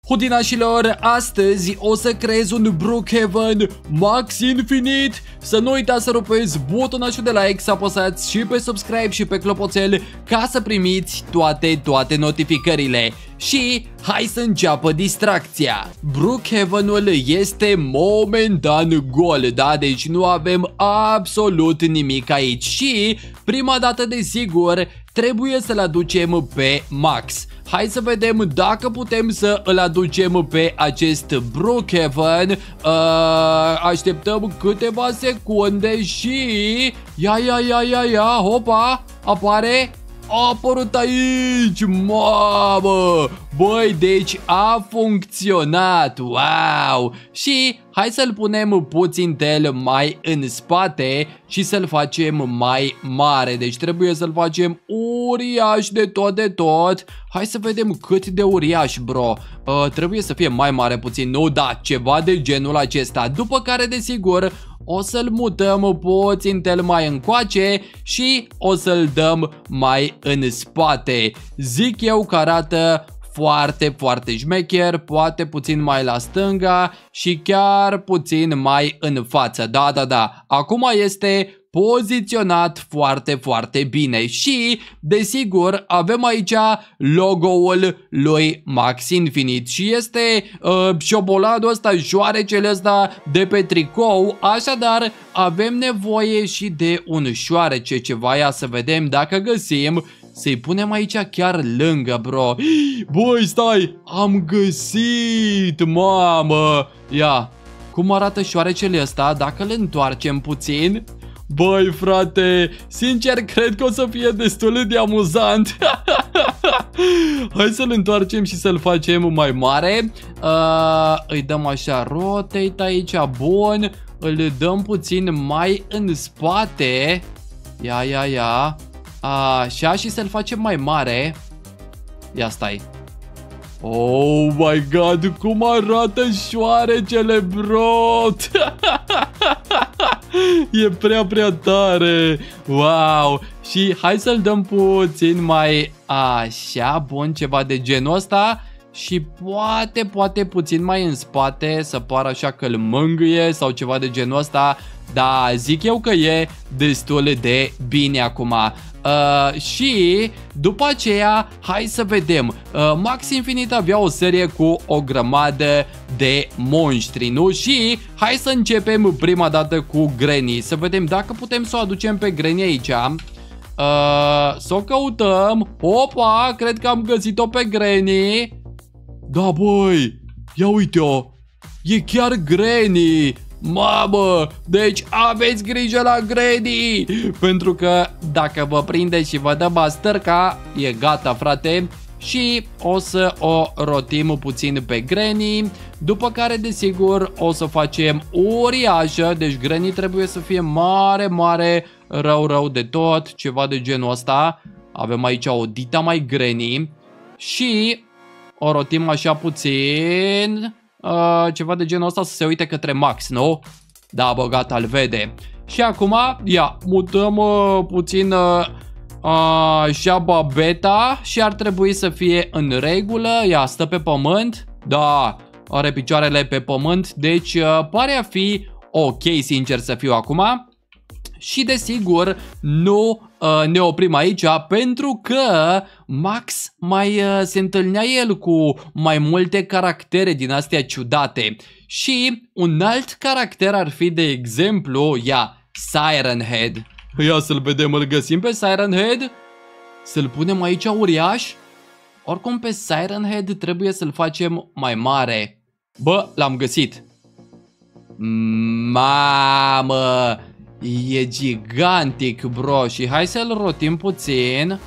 Hudinașilor, astăzi o să creez un Brookhaven Max Infinite. Să nu uitați să rupeți butonașul de like, să apăsați și pe subscribe și pe clopoțel ca să primiți toate notificările. Și hai să înceapă distracția. Brookhaven-ul este momentan gol, da? Deci nu avem absolut nimic aici. Și prima dată, desigur, trebuie să-l aducem pe Max. Hai să vedem dacă putem să îl aducem pe acest Brookhaven. Așteptăm câteva secunde și... Ia, hopa, apare... A apărut aici, mamă! Băi, deci a funcționat, wow! Și hai să-l punem puțin tel mai în spate și să-l facem mai mare. Deci trebuie să-l facem uriaș de tot. Hai să vedem cât de uriaș, bro. Trebuie să fie mai mare puțin, nu? Da, ceva de genul acesta. După care, desigur, o să-l mutăm puțin tel mai încoace și o să-l dăm mai în spate. Zic eu că arată foarte șmecher, poate puțin mai la stânga și chiar puțin mai în față. Da. Acum este poziționat foarte bine și, desigur, avem aici logo-ul lui Max Infinite și este șoboladul ăsta, șoarecele ăsta de pe tricou, așadar avem nevoie și de un șoarece ceva. Ia să vedem dacă găsim. Să-i punem aici chiar lângă, bro. Băi, stai, am găsit, mamă. Ia, cum arată șoarecele ăsta dacă îl întoarcem puțin? Băi, frate, sincer cred că o să fie destul de amuzant. Hai să-l întoarcem și să-l facem mai mare. Îi dăm așa rotate aici, bun. Îl dăm puțin mai în spate. Ia. Așa, și să-l facem mai mare. Ia stai. Oh my god, cum arată șoarecele, bro. E prea tare. Wow. Și hai să-l dăm puțin mai așa, bun, ceva de genul ăsta. Și poate puțin mai în spate, să pară așa că îl mângâie sau ceva de genul ăsta. Da, zic eu că e destul de bine acum. Și după aceea, hai să vedem. Max Infinite avea o serie cu o grămadă de monștri, nu? Și hai să începem prima dată cu Granny. Să vedem dacă putem să o aducem pe Granny aici. Să o căutăm. Opa, cred că am găsit-o pe Granny. Da, băi, ia uite-o. E chiar Granny. Mamă, deci aveți grijă la Granny, pentru că dacă vă prinde și vă dă bastărca, e gata, frate. Și o să o rotim puțin pe Granny, după care, desigur, o să facem uriașă. Deci Granny trebuie să fie mare, rău de tot, ceva de genul ăsta. Avem aici o dita mai Granny și o rotim așa puțin. Ceva de genul ăsta, să se uite către Max, nu? Da, bă, gata, îl vede. Și acum, ia, mutăm puțin așa babeta și ar trebui să fie în regulă. Ia, stă pe pământ. Da, are picioarele pe pământ, deci pare a fi ok, sincer să fiu acum. Și desigur nu ne oprim aici, pentru că Max mai se întâlnea el cu mai multe caractere din astea ciudate. Și un alt caracter ar fi, de exemplu, Siren Head. Ia să-l vedem, îl găsim pe Siren Head. Să-l punem aici uriaș. Oricum pe Siren Head trebuie să-l facem mai mare. Bă, l-am găsit. Mamă, e gigantic, bro. Și hai să-l rotim puțin.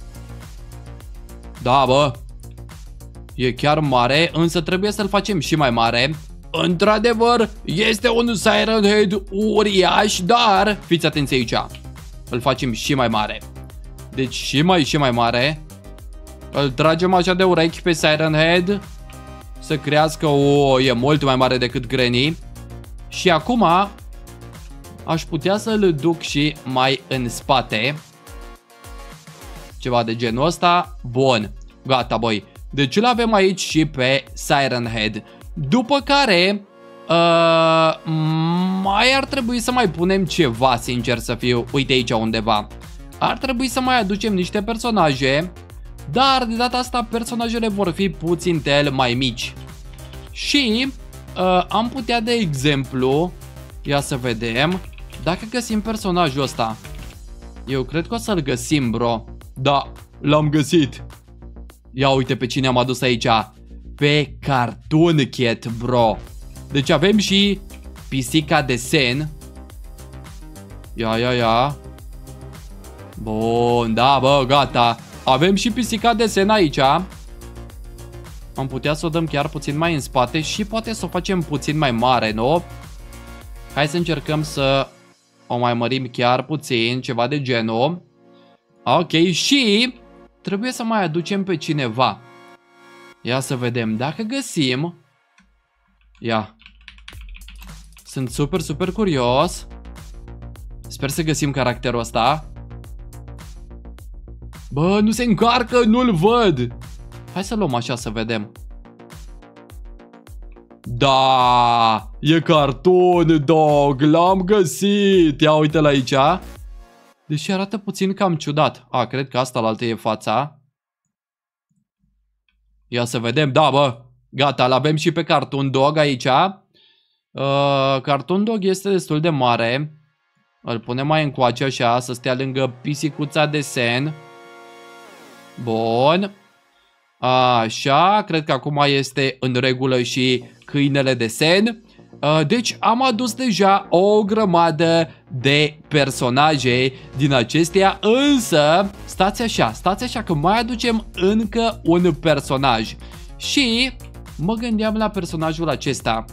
Da, bă, e chiar mare, însă trebuie să-l facem și mai mare. Într-adevăr, este un Siren Head uriaș, dar fiți atenți aici. Îl facem și mai mare. Deci și mai mare. Îl tragem așa de urechi pe Siren Head să crească. E mult mai mare decât Granny. Și acum aș putea să-l duc și mai în spate. Ceva de genul ăsta. Bun, gata, băi. Deci îl avem aici și pe Siren Head. După care mai ar trebui să mai punem ceva, sincer să fiu. Uite aici undeva. Ar trebui să mai aducem niște personaje, dar de data asta personajele vor fi puțin mai mici. Și am putea, de exemplu, ia să vedem, dacă găsim personajul ăsta. Eu cred că o să-l găsim, bro. Da, l-am găsit. Ia uite pe cine am adus aici. Pe Cartoon Cat, bro. Deci avem și pisica de sen. Ia. Bun, da, bă, gata. Avem și pisica de sen aici. Am putea să o dăm chiar puțin mai în spate și poate să o facem puțin mai mare, nu? Hai să încercăm să o mai mărim chiar puțin, ceva de genul. Ok, și trebuie să mai aducem pe cineva. Ia să vedem dacă găsim. Ia. Sunt super curios. Sper să găsim caracterul ăsta. Bă, nu se încarcă, nu-l văd. Hai să luăm așa să vedem. Da, e Cartoon Dog, l-am găsit. Ia uite-l aici. Deși arată puțin cam ciudat. A, cred că asta la altă e fața. Ia să vedem, da, bă. Gata, l-avem și pe Cartoon Dog aici. Cartoon Dog este destul de mare. Îl punem mai încoace așa, să stea lângă pisicuța de sen. Bun. Așa, cred că acum este în regulă și câinele de sen. Deci am adus deja o grămadă de personaje din acestea, însă stați așa că mai aducem încă un personaj. Și mă gândeam la personajul acesta.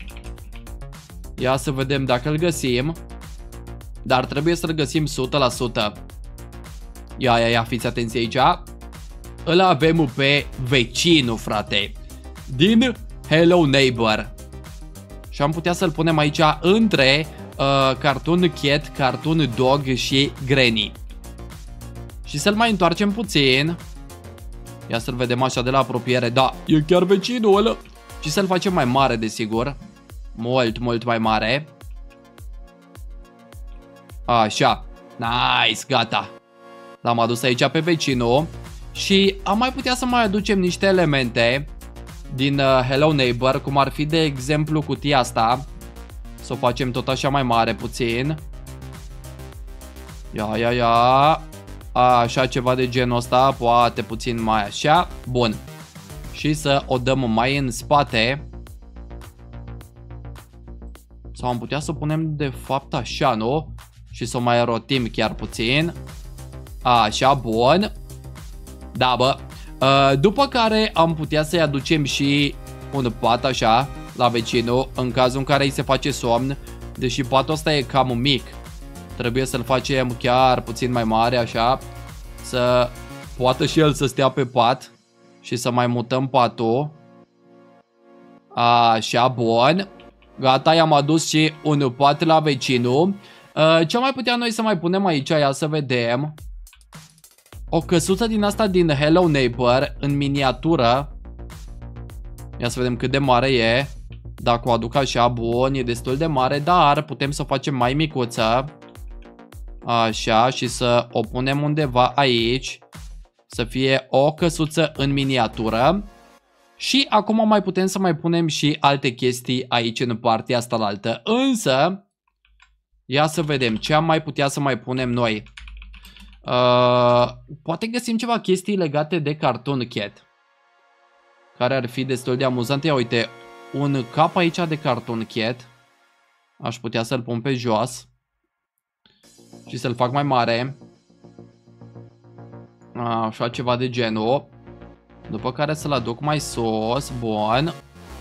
Ia să vedem dacă îl găsim. Dar trebuie să-l găsim 100%. Ia, fiți atenți aici. Îl avem pe vecinul, frate, din Hello Neighbor. Și am putea să-l punem aici între Cartoon Cat, Cartoon Dog și Granny. Și să-l mai întoarcem puțin. Ia să-l vedem așa de la apropiere. Da, e chiar vecinul ăla. Și să-l facem mai mare, desigur. Mult mai mare. Așa. Nice, gata. L-am adus aici pe vecinul. Și am mai putea să mai aducem niște elemente din Hello Neighbor, cum ar fi, de exemplu, cutia asta. Să o facem tot așa mai mare puțin. Ia. Așa, ceva de genul ăsta, poate puțin mai așa. Bun. Și să o dăm mai în spate. Sau am putea să o punem de fapt așa, nu? Și să o mai rotim chiar puțin. Așa, bun. Da, bă. După care am putea să-i aducem și un pat așa la vecinul, în cazul în care îi se face somn. Deși patul ăsta e cam mic, trebuie să-l facem chiar puțin mai mare așa, să poată și el să stea pe pat. Și să mai mutăm patul. Așa, bun. Gata, i-am adus și un pat la vecinul. Ce mai putea noi să mai punem aici? Ia să vedem. O căsuță din asta din Hello Neighbor în miniatură. Ia să vedem cât de mare e. Dacă o aduc așa, bun, e destul de mare, dar putem să o facem mai micuță. Așa, și să o punem undeva aici. Să fie o căsuță în miniatură. Și acum mai putem să mai punem și alte chestii aici în partea asta la altă. Însă, ia să vedem ce am mai putea să mai punem noi. Poate găsim ceva chestii legate de Cartoon Cat, care ar fi destul de amuzante. Ia uite, un cap aici de Cartoon Cat. Aș putea să-l pun pe jos și să-l fac mai mare. Așa, ceva de genul. După care să-l aduc mai sus. Bun.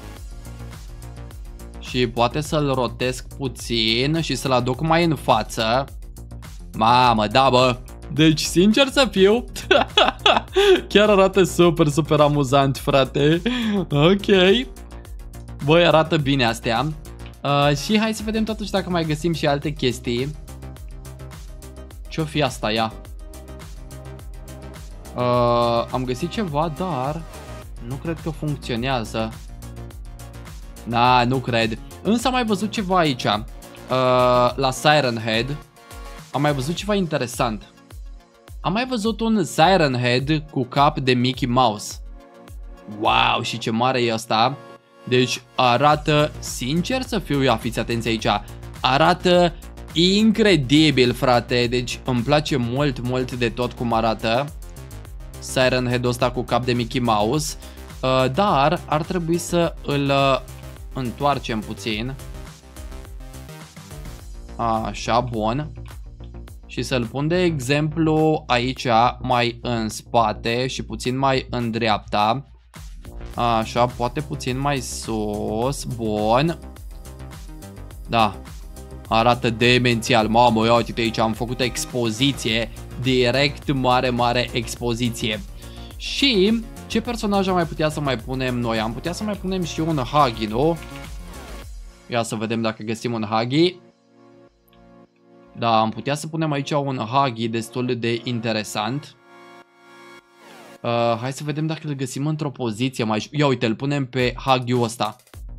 Și poate să-l rotesc puțin și să-l aduc mai în față. Mamă, da, bă. Deci, sincer să fiu, chiar arată super amuzant, frate. Ok. Băi, arată bine astea. Și hai să vedem totuși dacă mai găsim și alte chestii. Ce-o fi asta, ia? Am găsit ceva, dar Nu cred că funcționează. Na, nu cred. Însă am mai văzut ceva aici. La Siren Head. Am mai văzut ceva interesant. Am mai văzut un Siren Head cu cap de Mickey Mouse. Wow, și ce mare e ăsta. Deci arată, sincer să fiu, ia fiți atenți aici, arată incredibil, frate. Deci îmi place mult, mult de tot cum arată Siren Head-ul ăsta cu cap de Mickey Mouse. Dar ar trebui să îl întoarcem puțin. Așa, bun. Și să-l pun de exemplu aici mai în spate și puțin mai în dreapta. Așa, poate puțin mai sus. Bun. Da. Arată demențial. Mamă, ia uite aici, am făcut expoziție. Direct mare, mare expoziție. Și ce personaj am mai putea să mai punem noi? Am putea să mai punem și un Huggy, nu? Ia să vedem dacă găsim un Huggy. Da, am putea să punem aici un Huggy destul de interesant. Hai să vedem dacă îl găsim într-o poziție mai... Ia uite, îl punem pe Huggy-ul ăsta.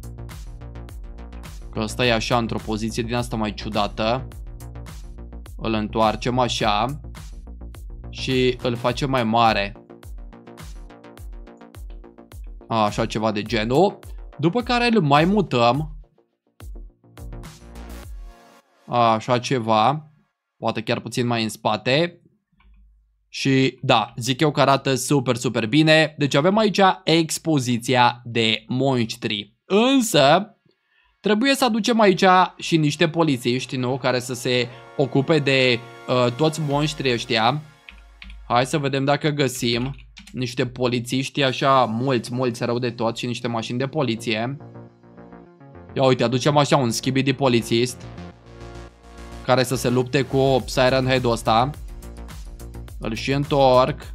Că ăsta e așa într-o poziție din asta mai ciudată. Îl întoarcem așa. Și îl facem mai mare. Așa, ceva de genul. După care îl mai mutăm. Așa ceva. Poate chiar puțin mai în spate. Și da, zic eu că arată super, super bine. Deci avem aici expoziția de monștri. Însă trebuie să aducem aici și niște polițiști, nu? Care să se ocupe de toți monștrii ăștia. Hai să vedem dacă găsim niște polițiști așa mulți, mulți rău de tot și niște mașini de poliție. Ia uite, aducem așa un skibidi polițist care să se lupte cu Siren Head-ul ăsta. Îl și întorc.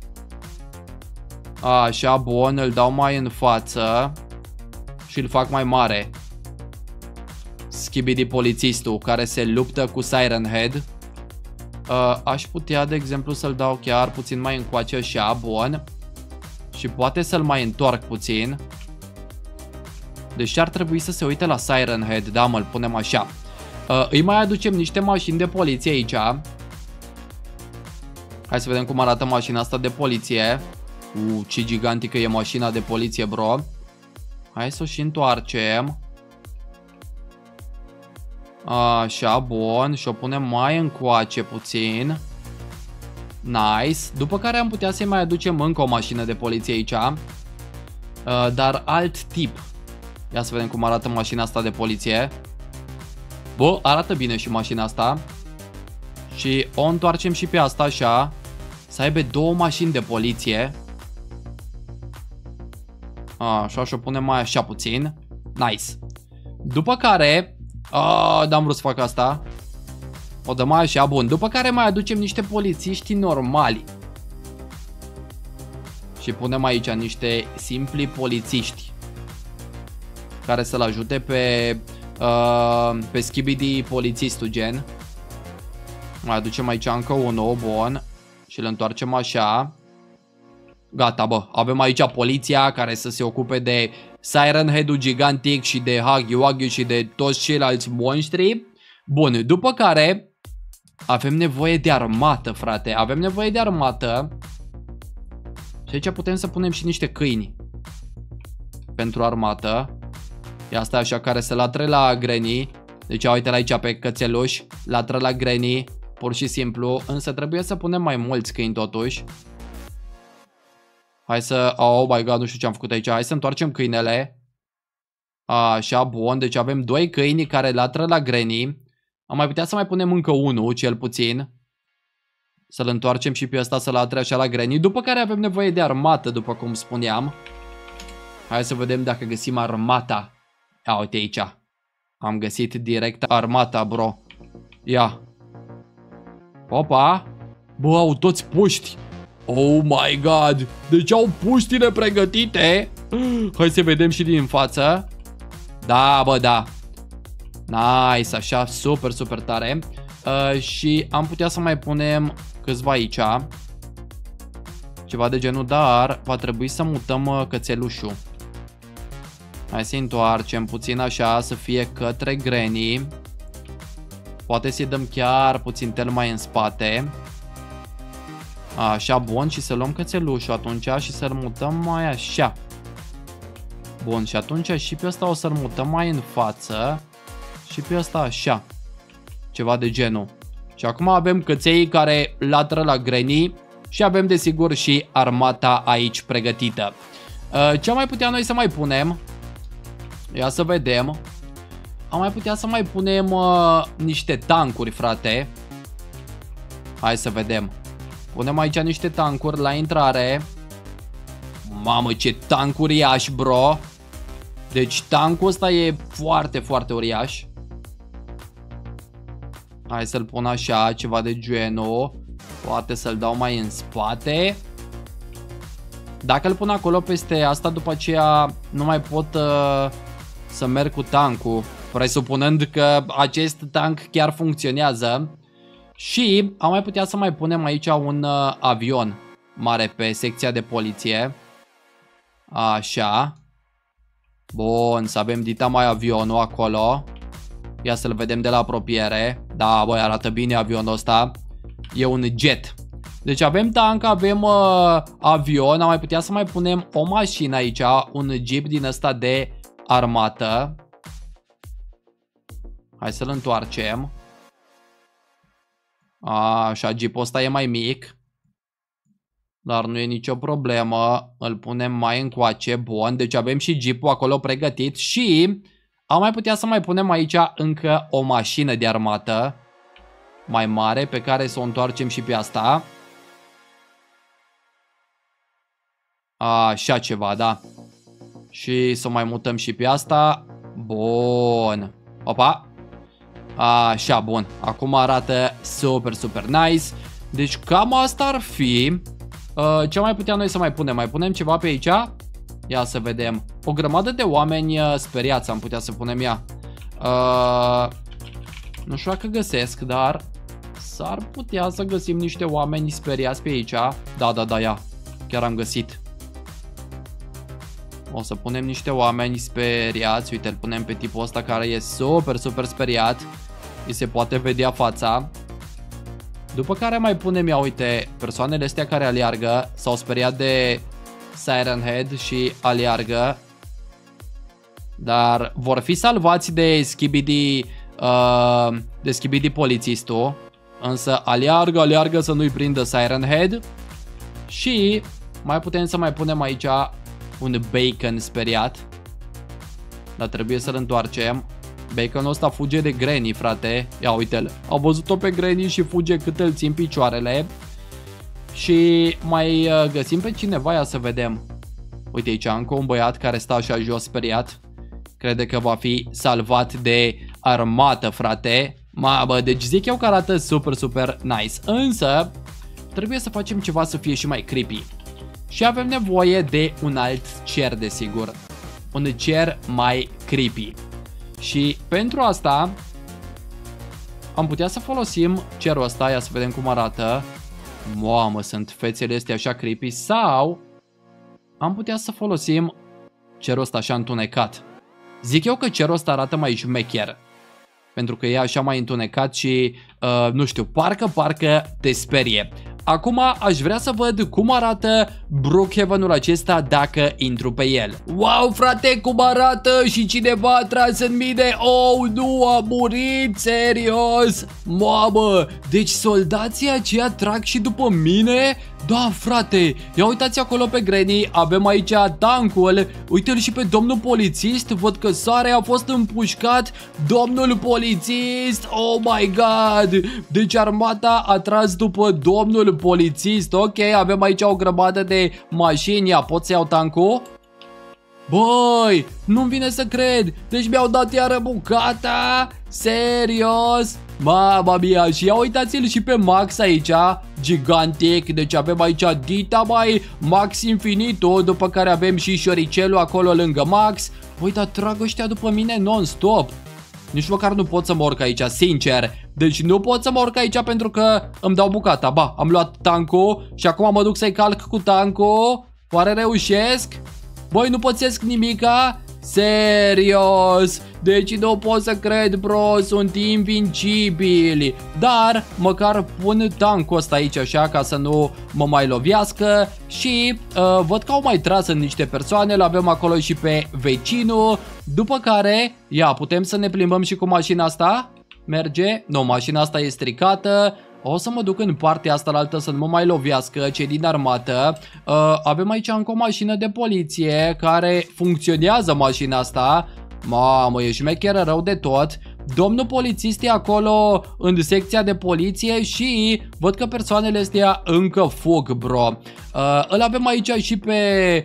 Așa, bun, îl dau mai în față și îl fac mai mare. Skibidi polițistul care se luptă cu Siren Head. Aș putea, de exemplu, să-l dau chiar puțin mai încoace așa, bun. Și poate să-l mai întorc puțin. Deci ar trebui să se uite la Siren Head, da, mă, îl punem așa. Îi mai aducem niște mașini de poliție aici. Hai să vedem cum arată mașina asta de poliție. Ce gigantică e mașina de poliție, bro. Hai să o și întoarcem. Așa, bun. Și o punem mai încoace puțin. Nice. După care am putea să-i mai aducem încă o mașină de poliție aici. Dar alt tip. Ia să vedem cum arată mașina asta de poliție. Bă, arată bine și mașina asta. Și o întoarcem și pe asta așa. Să aibă două mașini de poliție. Așa, și o punem mai așa puțin. Nice. După care n-am vrut să fac asta. O dăm mai așa, bun. După care mai aducem niște polițiști normali. Și punem aici niște simpli polițiști care să-l ajute pe Skibidi polițistul, gen. Mai aducem aici încă unul, bun. Și îl întoarcem așa. Gata, bă. Avem aici poliția care să se ocupe de Siren Head-ul gigantic și de Huggy Wuggy și de toți ceilalți monștri. Bun, după care avem nevoie de armată, frate. Avem nevoie de armată. Și aici putem să punem și niște câini pentru armată. Ia asta așa, care se latre la Granny. Deci uite la aici pe cățeluș, latră la Granny, pur și simplu. Însă trebuie să punem mai mulți câini totuși. Hai să... Oh my god, nu știu ce am făcut aici. Hai să întoarcem câinele. Așa, bun. Deci avem doi câini care latră la Granny. Am mai putea să mai punem încă unul, cel puțin. Să-l întoarcem și pe ăsta să latre așa la Granny. După care avem nevoie de armată, după cum spuneam. Hai să vedem dacă găsim armata. Ia uite aici. Am găsit direct armata, bro. Ia. Opa. Bă, au toți puști. Oh my god. Deci au puștile pregătite. Hai să vedem și din față. Da, bă, da. Nice, așa, super, super tare. Și am putea să mai punem câțiva aici. Ceva de genul, dar va trebui să mutăm cățelușul. Hai să întoarcem puțin așa, să fie către Granny. Poate să-i dăm chiar puțin tel mai în spate. Așa, bun, și să luăm cățelușul atunci și să-l mutăm mai așa. Bun, și atunci și pe ăsta o să-l mutăm mai în față. Și pe ăsta așa. Ceva de genul. Și acum avem căței care latră la Granny. Și avem desigur și armata aici pregătită. Ce am mai putea noi să mai punem? Ia să vedem. Am mai putea să mai punem niște tancuri, frate. Hai să vedem. Punem aici niște tancuri la intrare. Mamă, ce tank uriaș, bro. Deci tankul ăsta e foarte, foarte uriaș. Hai să-l pun așa, ceva de genul. Poate să-l dau mai în spate. Dacă îl pun acolo peste asta, după aceea nu mai pot să merg cu tankul, presupunând că acest tank chiar funcționează. Și am mai putea să mai punem aici un avion mare pe secția de poliție. Așa. Bun, să avem dita mai avionul acolo. Ia să-l vedem de la apropiere. Da, băi, arată bine avionul ăsta. E un jet. Deci avem tank, avem avion. Am mai putea să mai punem o mașină aici, un jeep din ăsta de armată. Hai să-l întoarcem. Așa, jeepul ăsta e mai mic. Dar nu e nicio problemă. Îl punem mai încoace. Bun, deci avem și jeepul acolo pregătit. Și am mai putea să mai punem aici încă o mașină de armată mai mare, pe care să o întoarcem și pe asta. Așa ceva, da. Și să o mai mutăm și pe asta. Bun. Opa. Așa, bun. Acum arată super, super nice. Deci cam asta ar fi. Ce mai putea noi să mai punem? Mai punem ceva pe aici? Ia să vedem. O grămadă de oameni speriați am putea să punem ea. Nu știu dacă găsesc, dar s-ar putea să găsim niște oameni speriați pe aici. Da, ia. Chiar am găsit. O să punem niște oameni speriați. Uite, îl punem pe tipul ăsta care e super, super speriat. Îi se poate vedea fața. După care mai punem, ia uite, persoanele astea care aleargă. S-au speriat de Siren Head și aleargă. Dar vor fi salvați de Skibidi polițistul. Însă aleargă să nu-i prindă Siren Head. Și mai putem să mai punem aici un Bacon speriat. Dar trebuie să-l întoarcem. Baconul ăsta fuge de Granny, frate. Ia uite-l. Au văzut-o pe Granny și fuge cât îl țin picioarele. Și mai găsim pe cineva, ia să vedem. Uite aici încă un băiat care stă așa jos speriat. Crede că va fi salvat de armată, frate. Mamă, deci zic eu că arată super, super nice. Însă trebuie să facem ceva să fie și mai creepy. Și avem nevoie de un alt cer, desigur. Un cer mai creepy. Și pentru asta am putea să folosim cerul ăsta. Ia să vedem cum arată. Mamă, sunt fețele astea așa creepy. Sau am putea să folosim cerul ăsta așa întunecat. Zic eu că cerul ăsta arată mai șmecher, pentru că e așa mai întunecat și nu știu, parcă te sperie. Acum aș vrea să văd cum arată Brookhaven-ul acesta dacă intru pe el. Wow, frate, cum arată și cineva a tras în mine. Oh, nu, a murit, serios. Mamă, deci soldații aceia trag și după mine? Da, frate, ia uitați acolo pe Granny, avem aici tancul. Uite-l și pe domnul polițist, văd că sare a fost împușcat. Domnul polițist, oh my god. Deci armata a tras după domnul polițist. Ok, avem aici o grămadă de mașini. Ia, pot să iau tancul? Băi, nu-mi vine să cred. Deci mi-au dat iară bucata? Serios? Mama mia, și ia uitați-l și pe Max aici, gigantic. Deci avem aici dita mai Max infinitul, după care avem și șoricelul acolo lângă Max. Băi, dar trag ăștia după mine non-stop. Nici măcar nu pot să mă urc aici, sincer. Deci nu pot să mă urc aici pentru că îmi dau bucata. Ba, am luat tancul și acum mă duc să-i calc cu tancul. Oare reușesc? Băi, nu pățesc nimica? Serios? Deci nu pot să cred, bro, sunt invincibili. Dar măcar pun tancul ăsta aici așa ca să nu mă mai lovească. Și văd că au mai tras în niște persoane. L-avem acolo și pe vecinul. După care, ia, putem să ne plimbăm și cu mașina asta? Merge? Nu, mașina asta e stricată. O să mă duc în partea asta la altă să nu mă mai lovească cei din armată. Avem aici încă o mașină de poliție care funcționează, mașina asta. Mamă, e șmecheră rău de tot. Domnul polițist e acolo în secția de poliție și văd că persoanele astea încă fug, bro. Îl avem aici și pe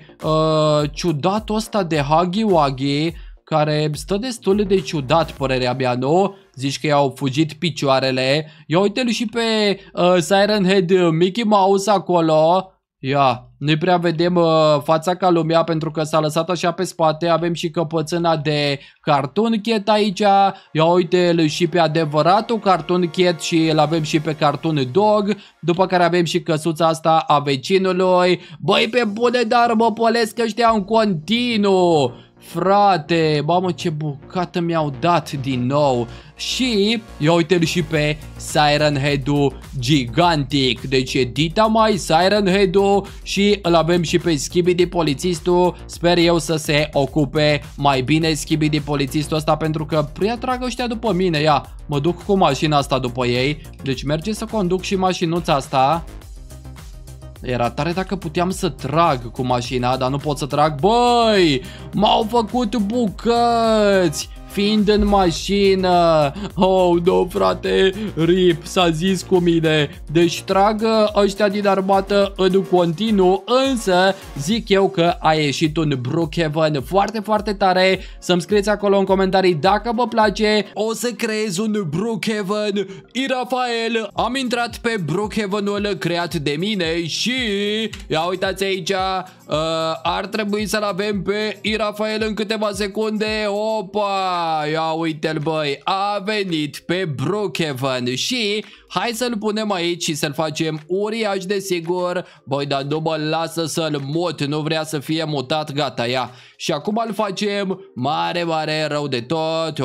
ciudatul ăsta de Huggy Wuggy, care stă destul de ciudat, părerea mea, nu? Zici că i-au fugit picioarele. Ia uite-l și pe Siren Head Mickey Mouse acolo. Ia, nu-i prea vedem fața ca lumea pentru că s-a lăsat așa pe spate. Avem și căpățâna de Cartoon Cat aici. Ia uite-l și pe adevăratul Cartoon Cat și îl avem și pe Cartoon Dog. După care avem și căsuța asta a vecinului. Băi, pe bune, dar mă pălesc ăștia în continuu. Frate, mamă, ce bucată mi-au dat din nou. Și ia uite-l și pe Siren Head-ul gigantic. Deci e dita mai Siren Head-ul și îl avem și pe Skibidi polițistul. Sper eu să se ocupe mai bine Skibidi polițistul ăsta pentru că prea trag ăștia după mine. Ia, mă duc cu mașina asta după ei. Deci merge să conduc și mașinuța asta. Era tare dacă puteam să trag cu mașina, dar nu pot să trag. Băi, m-au făcut bucăți fiind în mașină. Oh, no, frate, rip, s-a zis cu mine. Deci trag ăștia din armată în continuu, însă zic eu că a ieșit un Brookhaven foarte, foarte tare. Să-mi scrieți acolo în comentarii dacă vă place. O să creez un Brookhaven Irafael. Am intrat pe Brookhaven-ul creat de mine și ia uitați aici, ar trebui să-l avem pe Irafael în câteva secunde. Opa! Ia uite-l, băi, a venit pe Brookhaven și hai să-l punem aici și să-l facem uriaș de sigur. Băi, dar nu mă lasă să-l mut, nu vrea să fie mutat, gata, ia. Și acum îl facem mare, mare, rău de tot.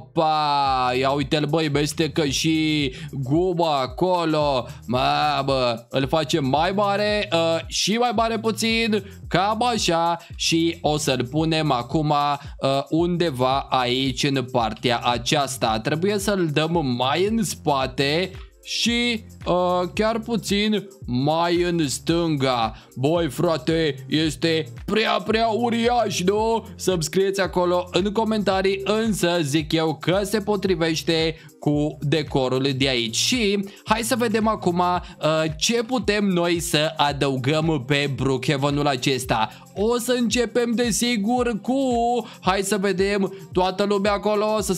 Opa! Ia uite-l, băi, mestecă și guma acolo. Mamă, îl facem mai mare și mai mare puțin, cam așa. Și o să-l punem acum undeva aici în partea aceasta. Trebuie să-l dăm mai în spate și chiar puțin mai în stânga. Băi, frate, este prea uriaș, nu? Să-mi scrieți acolo în comentarii, însă zic eu că se potrivește cu decorul de aici. Și hai să vedem acum ce putem noi să adăugăm pe Brookhaven-ul acesta. O să începem desigur cu, hai să vedem, toată lumea acolo să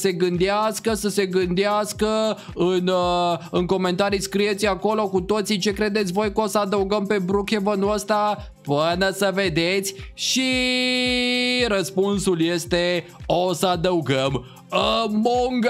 se gândească în comentarii, scrieți acolo cu toții ce credeți voi că o să adăugăm pe Brookhaven-ul ăsta până să vedeți. Și răspunsul este o să adăugăm Among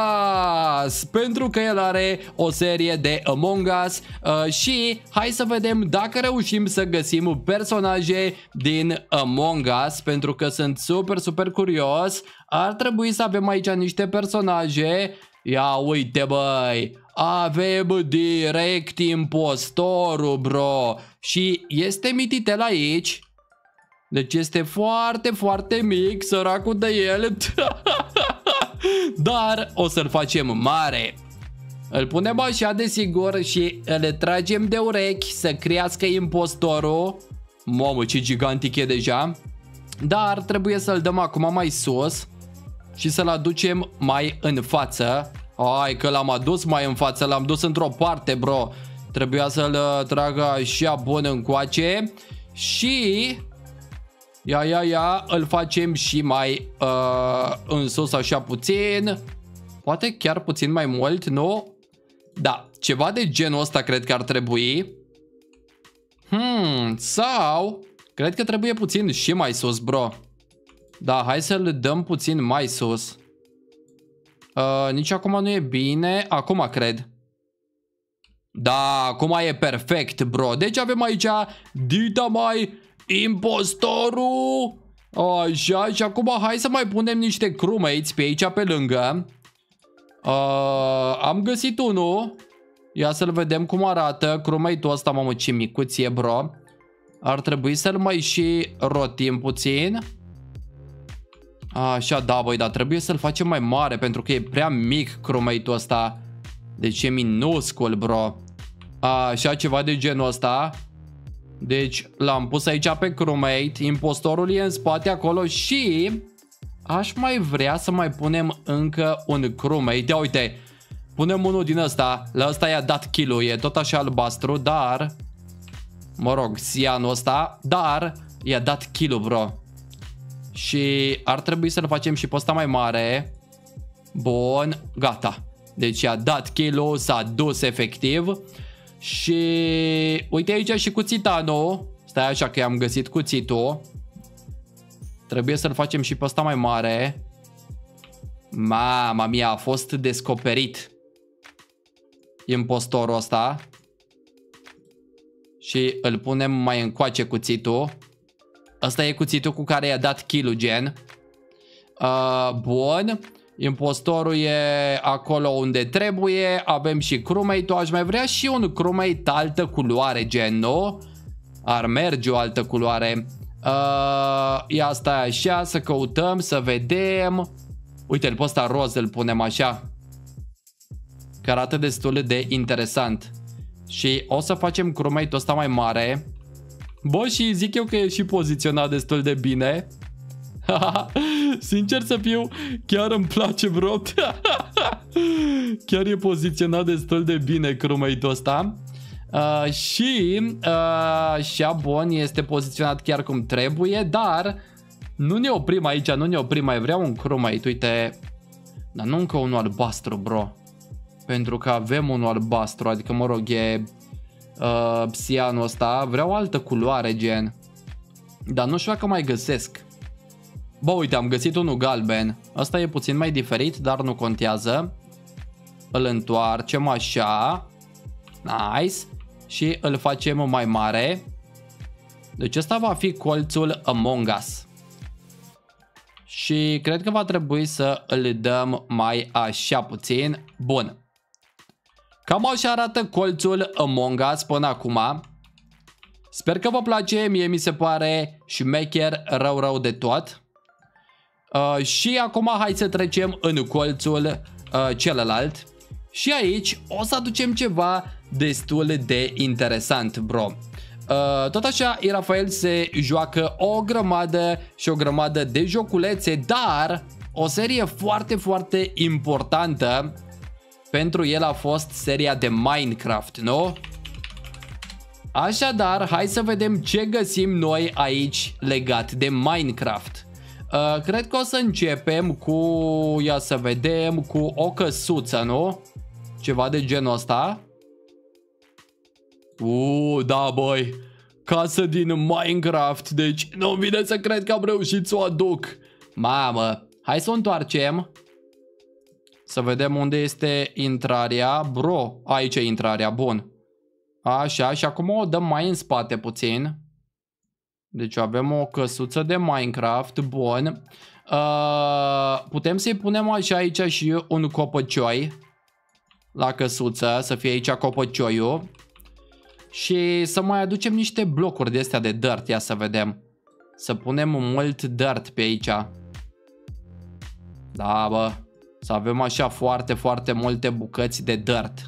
Us, pentru că el are o serie de Among Us. Și hai să vedem dacă reușim să găsim personaje din Among Us, pentru că sunt super curios. Ar trebui să avem aici niște personaje. Ia uite, băi, avem direct impostorul, bro. Și este mititel aici. Deci este foarte mic, săracul de el. Dar o să-l facem mare. Îl punem așa de sigur și îl tragem de urechi să crească impostorul. Mamă, ce gigantic e deja. Dar trebuie să-l dăm acum mai sus și să-l aducem mai în față. Hai că l-am adus mai în față, l-am dus într-o parte, bro. Trebuia să-l trag așa bun încoace. Și ia, îl facem și mai în sus așa puțin. Poate chiar puțin mai mult, nu? Da, ceva de genul ăsta cred că ar trebui. Sau cred că trebuie puțin și mai sus, bro. Da, hai să-l dăm puțin mai sus. Nici acum nu e bine. Acum cred. Da, acum e perfect, bro. Deci avem aici dita mai impostorul. Așa, și acum hai să mai punem niște crewmates pe aici pe lângă. Am găsit unul. Ia să-l vedem cum arată. Crewmate-ul ăsta, mamă, ce micuț e, bro. Ar trebui să-l mai și rotim puțin. Așa, da, băi, dar trebuie să-l facem mai mare pentru că e prea mic crewmate-ul ăsta. Deci e minuscul, bro. Așa, ceva de genul ăsta. Deci l-am pus aici pe crewmate. Impostorul e în spate acolo și aș mai vrea să mai punem încă un crewmate. Ia uite, punem unul din ăsta. La ăsta i-a dat kill-ul, e tot așa albastru, dar mă rog, Sianul ăsta, dar i-a dat kill-ul, bro. Și ar trebui să-l facem și pe ăsta mai mare. Bun, gata. Deci i-a dat kill-ul, s-a dus efectiv. Și uite aici și cuțitanul. Stai așa că i-am găsit cuțitul. Trebuie să-l facem și pe ăsta mai mare. Mama mia, a fost descoperit impostorul ăsta. Și îl punem mai încoace cuțitul. Ăsta e cuțitul cu care i-a dat kill-ul, gen. Bun. Impostorul e acolo unde trebuie. Avem și crewmate-ul. Aș mai vrea și un crewmate altă culoare, gen, nu? Ar merge o altă culoare. Ia stai așa, să căutăm, să vedem. Uite-l pe ăsta roz, îl punem așa. Că arată destul de interesant. Și o să facem crewmate-ul ăsta mai mare. Bă, și zic eu că e și poziționat destul de bine. Sincer să fiu, chiar îmi place, bro. Chiar e poziționat destul de bine crewmate-ul ăsta. Și Șabon este poziționat chiar cum trebuie. Dar nu ne oprim aici, nu ne oprim. Mai vreau un crewmate, uite. Dar nu încă unul albastru, bro. Pentru că avem unul albastru. Adică, mă rog, e Psianul ăsta. Vreau altă culoare, gen. Dar nu știu dacă mai găsesc. Bă, uite, am găsit unul galben. Asta e puțin mai diferit, dar nu contează. Îl întoarcem așa. Nice. Și îl facem mai mare. Deci ăsta va fi colțul Among Us. Și cred că va trebui să îl dăm mai așa puțin. Bun. Cam așa arată colțul Among Us până acum. Sper că vă place, mie mi se pare șmecher rău de tot. Și acum hai să trecem în colțul celălalt. Și aici o să aducem ceva destul de interesant, bro. Tot așa, Irafael se joacă o grămadă și o grămadă de joculețe, dar o serie foarte importantă pentru el a fost seria de Minecraft, nu? Așadar, hai să vedem ce găsim noi aici legat de Minecraft. Cred că o să începem cu, ia să vedem, cu o căsuță, nu? Ceva de genul ăsta. Da, băi. Casă din Minecraft. Deci nu vine să cred că am reușit să o aduc. Mamă. Hai să o întoarcem. Să vedem unde este intrarea. Bro, aici e intrarea, bun. Așa, și acum o dăm mai în spate puțin. Deci avem o căsuță de Minecraft, bun. Putem să-i punem așa aici și un copăcioi la căsuță, să fie aici copăcioiul. Și să mai aducem niște blocuri de astea de dirt, ia să vedem. Să punem mult dirt pe aici. Da, bă. Să avem așa foarte multe bucăți de dirt.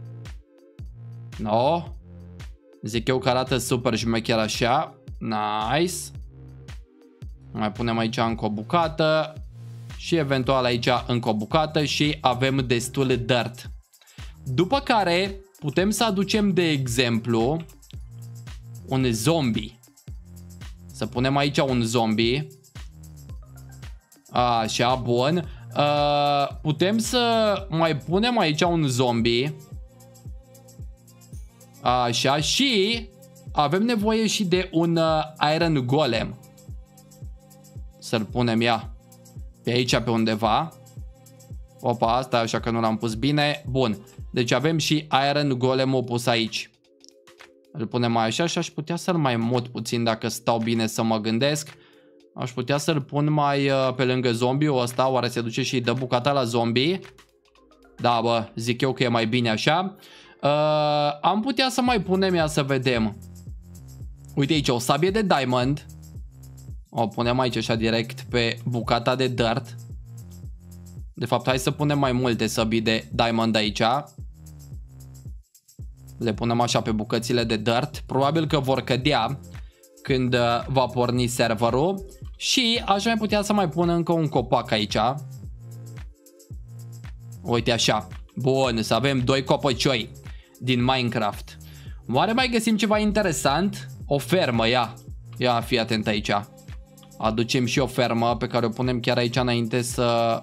No? Zic eu că arată super șmecher așa. Nice. Mai punem aici încă o bucată. Și eventual aici încă o bucată. Și avem destul de dirt. După care putem să aducem, de exemplu, un zombie. Să punem aici un zombie. Așa, bun. Putem să mai punem aici un zombie. Așa, și avem nevoie și de un Iron Golem. Să-l punem pe aici pe undeva. Opa, asta așa că nu l-am pus bine. Bun, deci avem și Iron Golem-ul pus aici. Îl punem mai așa și aș putea să-l mai mut puțin dacă stau bine să mă gândesc. Aș putea să-l pun mai pe lângă zombiul ăsta. Oare se duce și îi dă bucata la zombie? Da, bă, zic eu că e mai bine așa. Am putea să mai punem, ia să vedem. Uite aici, o sabie de diamond. O punem aici așa direct pe bucata de dirt. De fapt, hai să punem mai multe săbii de diamond aici. Le punem așa pe bucățile de dirt. Probabil că vor cădea când va porni serverul. Și aș mai putea să mai pun încă un copac aici. Uite așa. Bun, să avem 2 copăcioi din Minecraft. Oare mai găsim ceva interesant? O fermă, ia. Ia, fii atent aici. Aducem și o fermă pe care o punem chiar aici înainte să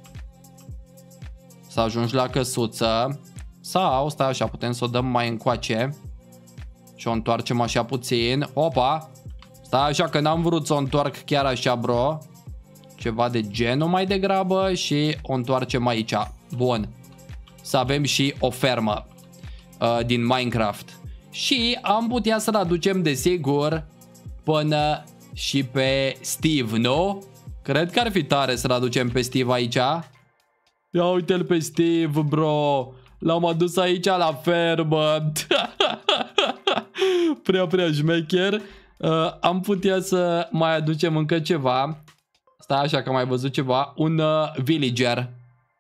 ajungi la căsuță. Sau, stai așa, putem să o dăm mai încoace. Și o întoarcem așa puțin. Opa! Stai așa că n-am vrut să o întoarc chiar așa, bro. Ceva de genul mai degrabă și o întoarcem aici. Bun. Să avem și o fermă din Minecraft. Și am putea să-l aducem, desigur, până și pe Steve, nu? Cred că ar fi tare să-l aducem pe Steve aici. Ia uite-l pe Steve, bro. L-am adus aici la fermă. Prea șmecher. Am putea să mai aducem încă ceva. Stai așa că am mai văzut ceva. Un villager.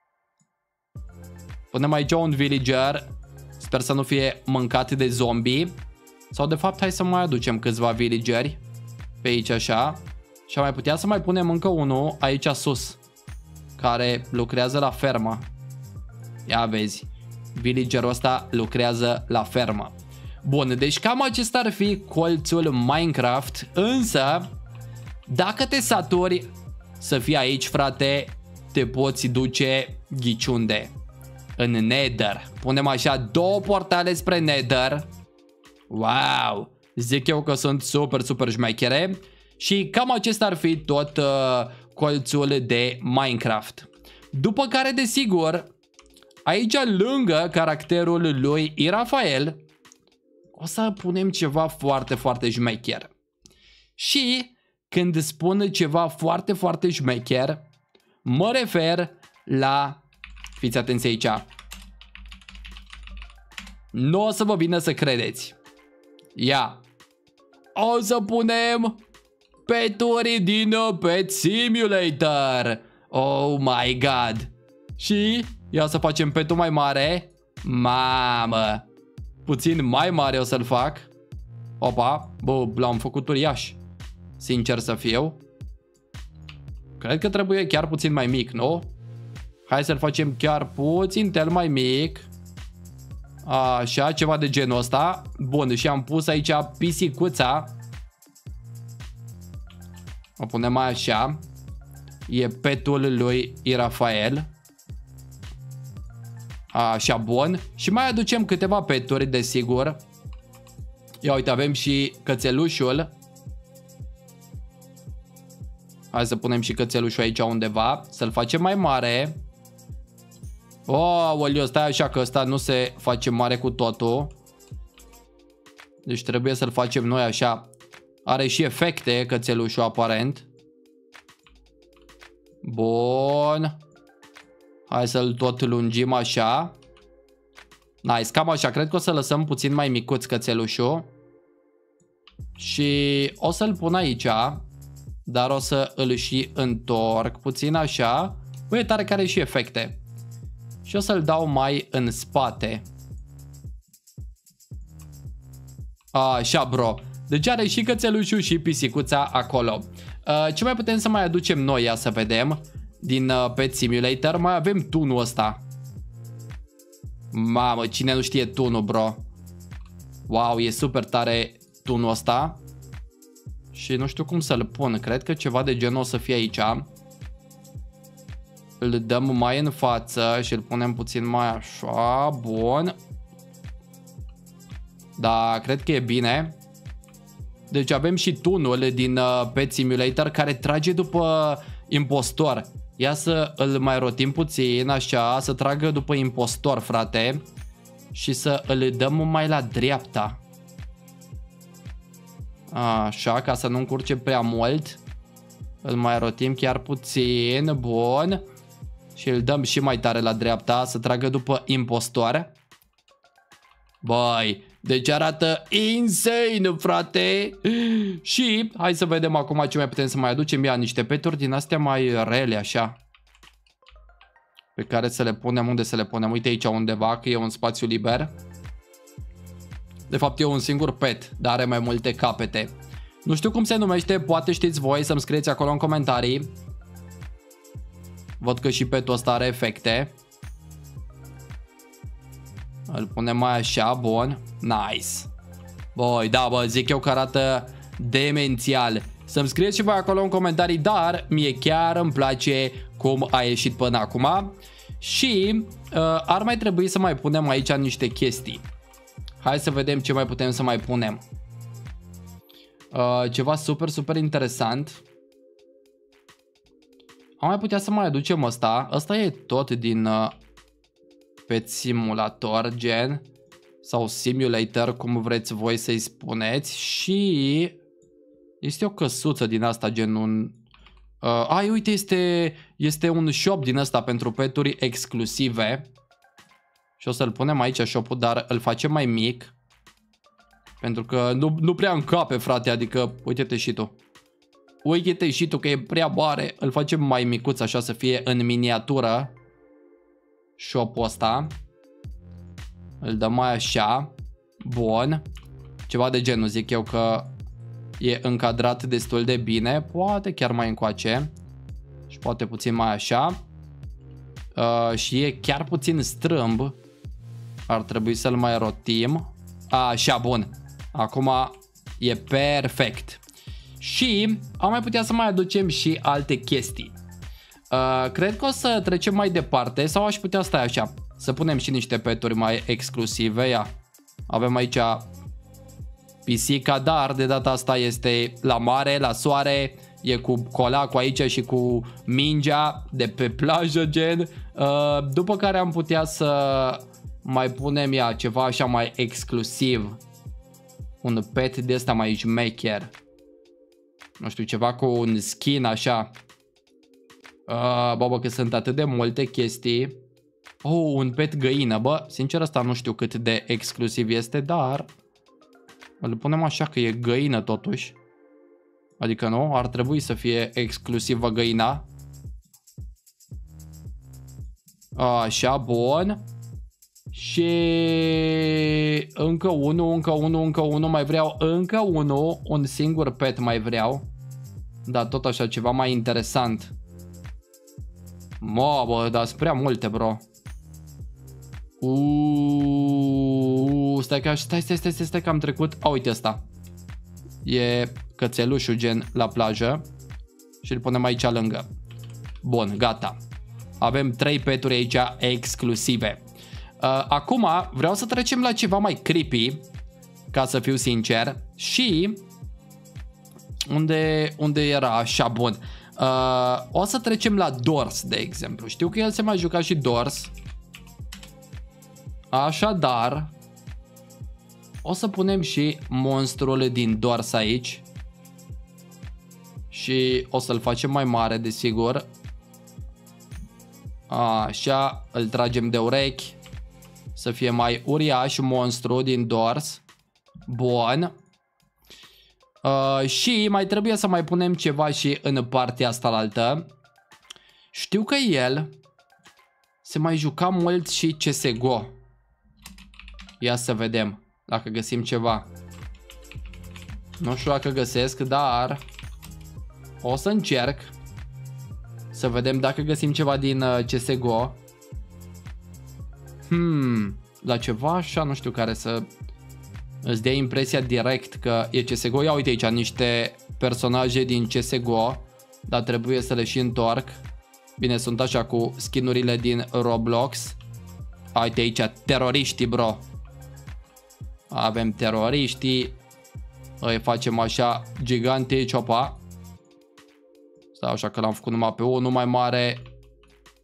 Punem aici un villager. Sper să nu fie mâncat de zombie. Sau de fapt hai să mai aducem câțiva villageri pe aici așa. Și am mai putea să mai punem încă unul aici sus, care lucrează la fermă. Ia vezi, villagerul ăsta lucrează la fermă. Bun, deci cam acesta ar fi colțul Minecraft. Însă, dacă te saturi să fii aici, frate, te poți duce ghiciunde în Nether. Punem așa 2 portale spre Nether. Wow! Zic eu că sunt super șmechere. Și cam acesta ar fi tot colțul de Minecraft. După care, desigur, aici lângă caracterul lui Irafael o să punem ceva foarte șmecher. Și când spun ceva foarte șmecher, mă refer la... Fiți atenți aici. Nu o să vă vină să credeți. Ia. O să punem peturi din Pet Simulator. Oh my god. Și ia să facem petul mai mare. Mamă. Puțin mai mare o să-l fac. Opa. Bă, l-am făcut uriaș. Sincer să fiu. Cred că trebuie chiar puțin mai mic, nu? Hai să-l facem chiar puțin mai mic. Așa, ceva de genul ăsta. Bun, și am pus aici pisicuța. O punem așa. E petul lui Irafael. Așa, bun. Și mai aducem câteva peturi, desigur. Ia uite, avem și cățelușul. Hai să punem și cățelușul aici undeva. Să-l facem mai mare. Olio, stai așa că ăsta nu se face mare cu totul. Deci trebuie să-l facem noi așa. Are și efecte cățelușul aparent. Bun. Hai să-l tot lungim așa. Nice, cam așa. Cred că o să lăsăm puțin mai micuț cățelușul. Și o să-l pun aici. Dar o să îl și întorc puțin așa. Băi, tare care și efecte. Și o să-l dau mai în spate. Așa, bro. Deci are și cățelușul și pisicuța acolo. Ce mai putem să mai aducem noi? Ia să vedem. Din Pet Simulator mai avem tunul ăsta. Mamă, cine nu știe tunul, bro? Wow, e super tare tunul ăsta. Și nu știu cum să-l pun. Cred că ceva de genul o să fie aici. Îl dăm mai în față și îl punem puțin mai așa. Bun. Da, cred că e bine. Deci avem și tunul din Pet Simulator care trage după impostor. Ia să îl mai rotim puțin, așa, să tragă după impostor, frate. Și să îl dăm mai la dreapta. Așa, ca să nu încurce prea mult. Îl mai rotim chiar puțin, bun. Și îl dăm și mai tare la dreapta, să tragă după impostor. Băi, deci arată insane, frate. Și hai să vedem acum ce mai putem să mai aducem. Ia niște peturi din astea mai rele, așa. Pe care să le punem, unde să le punem? Uite aici undeva, că e un spațiu liber. De fapt e un singur pet, dar are mai multe capete. Nu știu cum se numește, poate știți voi, să-mi scrieți acolo în comentarii. Văd că și petul ăsta are efecte. Îl punem mai așa, bun. Nice. Băi, da, bă, zic eu că arată demențial. Să-mi scrieți și voi acolo în comentarii, dar mie chiar îmi place cum a ieșit până acum. Și ar mai trebui să mai punem aici niște chestii. Hai să vedem ce mai putem să mai punem. Ceva super, super interesant. Am mai putea să mai aducem ăsta. Ăsta e tot din Pet Simulator, gen. Sau Simulator, cum vreți voi să-i spuneți. Și este o căsuță din asta, gen un... uite, este un shop din ăsta pentru peturi exclusive. Și o să-l punem aici shop-ul, dar îl facem mai mic. Pentru că nu prea încape, frate, adică uite-te și tu. Uite-te și tu că e prea mare. Îl facem mai micuț, așa, să fie în miniatură shop-ul ăsta. Îl dăm mai așa. Bun. Ceva de genul, zic eu că e încadrat destul de bine. Poate chiar mai încoace. Și poate puțin mai așa. Și e chiar puțin strâmb. Ar trebui să-l mai rotim. Așa, bun. Acum e perfect. Și am mai putea să mai aducem și alte chestii. Cred că o să trecem mai departe. Sau aș putea stai așa, să punem și niște peturi mai exclusive. Ia. Avem aici pisica, dar de data asta este la mare, la soare. E cu colacul aici și cu mingea de pe plajă, gen. După care am putea să mai punem ceva așa mai exclusiv. Un pet de ăsta mai șmecher. Nu știu, ceva cu un skin așa. Bă, că sunt atât de multe chestii. Un pet găină. Bă, sincer asta nu știu cât de exclusiv este, dar îl punem așa că e găină totuși. Adică nu, ar trebui să fie exclusivă găina. Așa, bun. Și încă unul, mai vreau încă unul, un singur pet mai vreau. Da, tot așa, ceva mai interesant. Bă, dar sunt prea multe, bro. Stai că am trecut. Uite asta. E cățelușul, gen, la plajă. Și îl punem aici lângă. Bun, gata. Avem 3 peturi aici exclusive. Acum vreau să trecem la ceva mai creepy, ca să fiu sincer. Și unde era? Așa, bun. O să trecem la Dors, de exemplu. Știu că el se mai juca și Dors. Așadar o să punem și monstrul din Dors aici. Și o să-l facem mai mare, desigur. Așa, îl tragem de urechi. Să fie mai uriaș monstru din Dors. Bun. Și mai trebuie să mai punem ceva și în partea asta altă. Știu că el se mai juca mult și CSGO. Ia să vedem dacă găsim ceva. Nu știu dacă găsesc, dar o să încerc să vedem dacă găsim ceva din CSGO. La ceva așa, nu știu, care să îți dea impresia direct că e CSGO. Ia uite aici niște personaje din CSGO, dar trebuie să le și întorc. Bine, sunt așa cu skinurile din Roblox. Uite aici, teroriștii, bro. Avem teroriștii. Îi facem așa gigantici, opa. Stai așa că l-am făcut numai pe unul mai mare.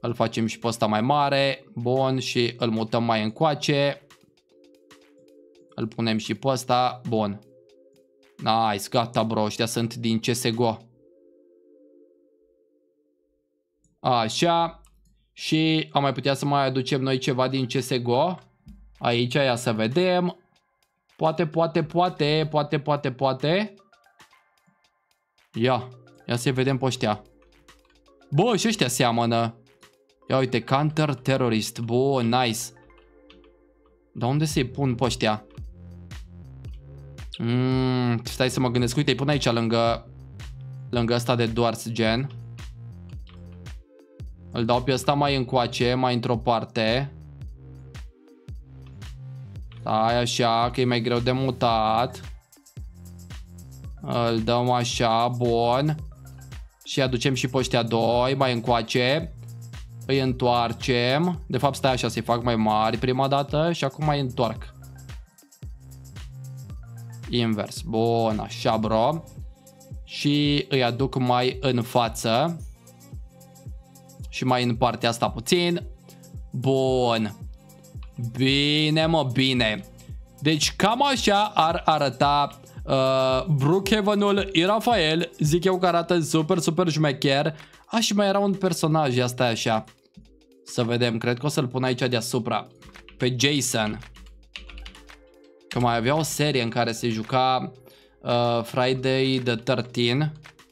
Îl facem și pe ăsta mai mare. Bun, și îl mutăm mai încoace. Îl punem și pe ăsta. Bun. Nice, gata bro, ăștia sunt din CSGO. Așa. Și am mai putea să mai aducem noi ceva din CSGO. Aici, ia să vedem. Poate. Ia să vedem pe ăștia. Bă, și ăștia seamănă. Ia uite, counter terrorist. Bă, nice. Dar unde să-i pun pe ăștia? Stai să mă gândesc. Uite, îi pun aici lângă ăsta de Dwarfs gen. Îl dau pe ăsta mai încoace, mai într-o parte. Stai așa, că e mai greu de mutat. Îl dăm așa, bun. Și aducem și pe ăștia doi mai încoace. Îi întoarcem. De fapt stai așa, să-i fac mai mari prima dată. Și acum mai întorc. Invers, bun, așa bro. Și îi aduc mai în față. Și mai în partea asta puțin. Bun. Bine mă, bine. Deci cam așa ar arăta Brookhaven-ul Irafael. Zic eu că arată super, super șmecher. Și mai era un personaj, asta așa. Să vedem, cred că o să-l pun aici deasupra. Pe Jason. Că mai avea o serie în care se juca Friday the 13.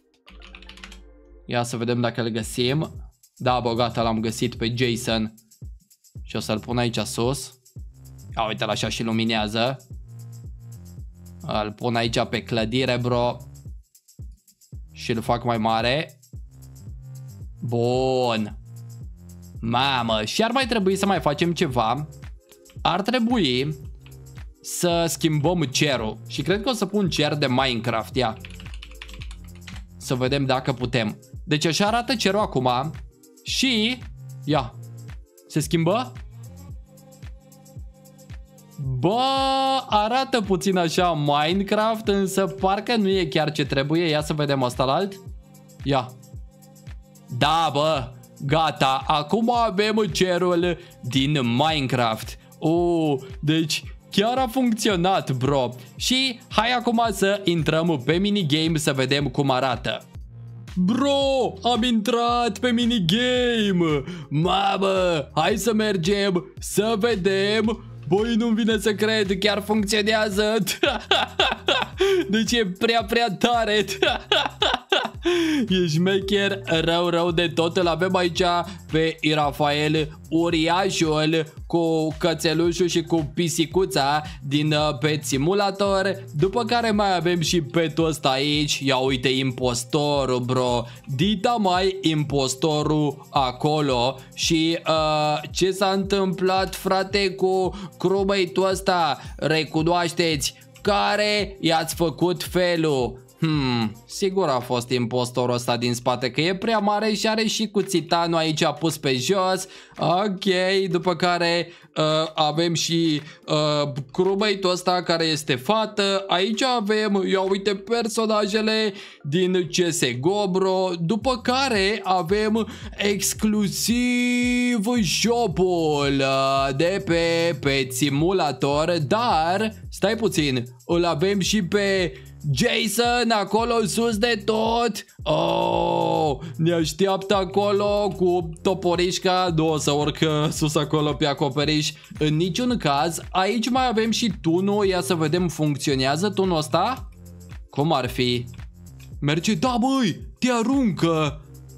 Ia să vedem dacă îl găsim. Da, bă, gata, l-am găsit pe Jason. Și o să-l pun aici sus. Ia uite-l așa și luminează. Îl pun aici pe clădire, bro. Și îl fac mai mare. Bun. Mamă, și ar mai trebui să mai facem ceva. Ar trebui să schimbăm cerul. Și cred că o să pun cer de Minecraft. Ia. Să vedem dacă putem. Deci așa arată cerul acum. Și... Ia. Se schimbă? Bă, arată puțin așa Minecraft, însă parcă nu e chiar ce trebuie. Ia să vedem ăsta la alt. Ia. Da, bă, gata. Acum avem cerul din Minecraft. Deci chiar a funcționat, bro. Și hai acum să intrăm pe minigame să vedem cum arată. Bro, am intrat pe minigame. Mamă, hai să mergem să vedem. Băi, nu-mi vine să cred, chiar funcționează. Deci e prea tare. E șmecher rău de tot. Îl avem aici pe Irafael, uriașul, cu cățelușul și cu pisicuța din Pet Simulator. După care mai avem și petul ăsta aici. Ia uite, impostorul, bro. Dita mai impostorul acolo. Și ce s-a întâmplat, frate, cu crewmate-ul ăsta? Recunoașteți? Care i-ați făcut felul? Sigur a fost impostorul ăsta din spate, că e prea mare și are și cuțitanul aici pus pe jos. Ok, după care avem și crewmate-ul ăsta care este fată. Aici avem, ia uite, personajele din CSGO, bro. După care avem exclusiv shop-ul de pe Pet Simulator. Dar, stai puțin, îl avem și pe Jason acolo sus de tot. Ne așteaptă acolo cu toporișca. Nu o să urc sus acolo pe acoperiș în niciun caz. Aici mai avem și tunul. Ia să vedem, funcționează tunul ăsta? Cum ar fi? Merge, da băi, te aruncă.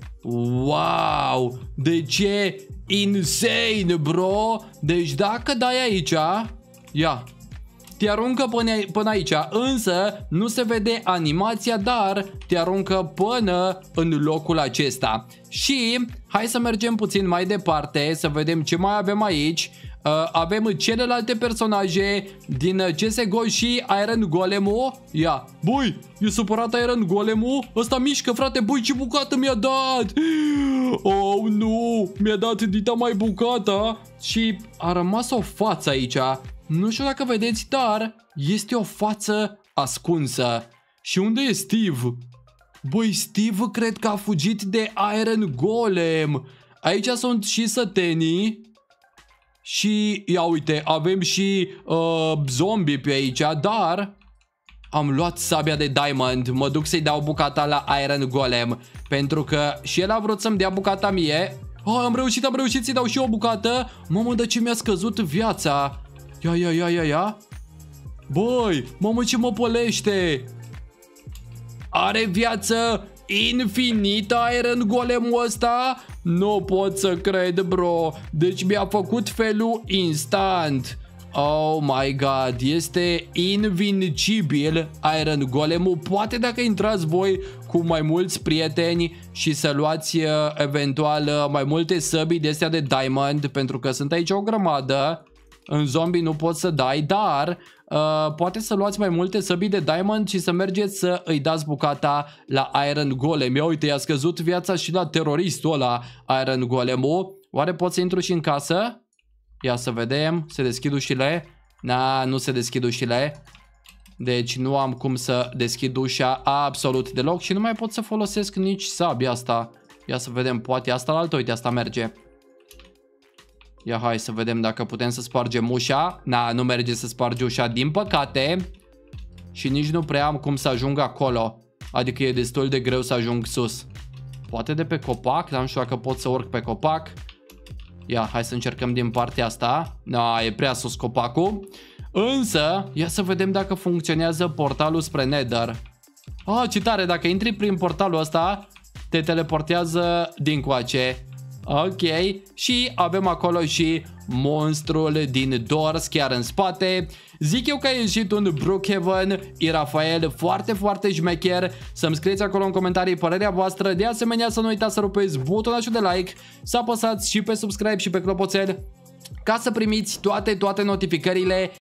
Wow, deci e insane, bro. Deci dacă dai aici, ia, te aruncă până aici, însă nu se vede animația, dar te aruncă până în locul acesta. Și hai să mergem puțin mai departe, să vedem ce mai avem aici. Avem celelalte personaje din CSGO și Iron Golem-ul. Ia, băi, e supărat Iron Golem-ul. Ăsta mișcă, frate, băi, ce bucată mi-a dat. Oh, nu, mi-a dat dita mai bucata. Și a rămas o față aici. Nu știu dacă vedeți, dar este o față ascunsă. Și unde e Steve? Băi, Steve cred că a fugit de Iron Golem. Aici sunt și sătenii. Și, ia uite, avem și zombie pe aici, dar am luat sabia de diamond. Mă duc să-i dau bucata la Iron Golem, pentru că și el a vrut să-mi dea bucata mie. Am reușit să-i dau și eu o bucată. Mamă, de ce mi-a scăzut viața? Ia. Băi, mamă, ce mă pălește. Are viață infinită Iron Golemul ăsta? Nu pot să cred, bro. Deci mi-a făcut felul instant. Oh my god, este invincibil Iron Golemul. Poate dacă intrați voi cu mai mulți prieteni și să luați eventual mai multe săbii de astea de diamond, pentru că sunt aici o grămadă. În zombie nu poți să dai, dar poate să luați mai multe săbii de diamond și să mergeți să îi dați bucata la Iron Golem. Ia uite, i-a scăzut viața și la teroristul ăla Iron Golem-ul. Oare pot să intru și în casă? Ia să vedem, se deschid ușile? Nu se deschid ușile. Deci nu am cum să deschid ușa absolut deloc și nu mai pot să folosesc nici sabia asta. Ia să vedem, poate asta la altă, uite, asta merge. Ia hai să vedem dacă putem să spargem ușa. Nu merge să sparge ușa, din păcate. Și nici nu prea am cum să ajung acolo. Adică e destul de greu să ajung sus. Poate de pe copac, dar nu știu dacă pot să urc pe copac. Ia, hai să încercăm din partea asta. E prea sus copacul. Însă, ia să vedem dacă funcționează portalul spre Nether. Ce tare, dacă intri prin portalul ăsta, te teleportează dincoace. Ok, și avem acolo și monstrul din Doors chiar în spate. Zic eu că a ieșit un Brookhaven, Irafael, foarte șmecher. Să-mi scrieți acolo în comentarii părerea voastră. De asemenea, să nu uitați să rupeți butonul de like, să apăsați și pe subscribe și pe clopoțel, ca să primiți toate notificările